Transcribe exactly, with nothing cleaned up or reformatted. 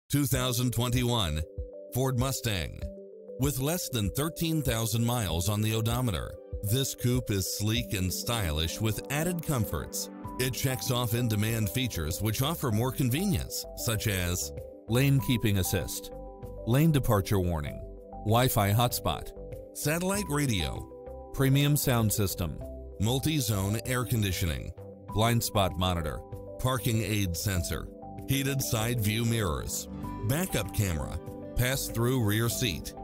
two thousand twenty-one Ford Mustang. With less than thirteen thousand miles on the odometer, this coupe is sleek and stylish with added comforts. It checks off in-demand features which offer more convenience, such as lane keeping assist, lane departure warning, Wi-Fi hotspot, satellite radio, premium sound system, multi-zone air conditioning, blind spot monitor, parking aid sensor, heated side view mirrors, backup camera, pass-through rear seat,